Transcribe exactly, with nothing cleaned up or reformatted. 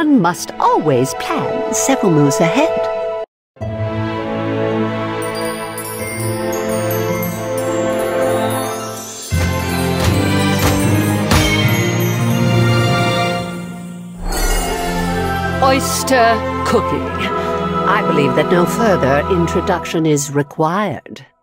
One must always plan several moves ahead. Oyster cooking. I believe that no further introduction is required.